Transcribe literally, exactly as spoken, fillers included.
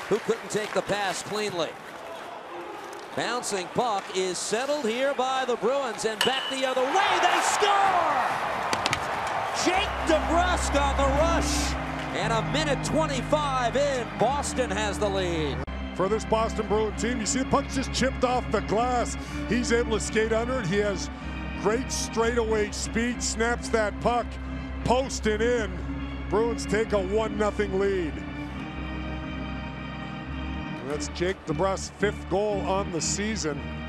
who couldn't take the pass cleanly. Bouncing puck is settled here by the Bruins, and back the other way, they score! Jake Debrusk on the rush, and a minute twenty-five in, Boston has the lead. For this Boston Bruin team, you see the puck just chipped off the glass. He's able to skate under it. He has great straightaway speed, snaps that puck, post and in. Bruins take a one nothing lead. That's Jake Debrusk's fifth goal on the season.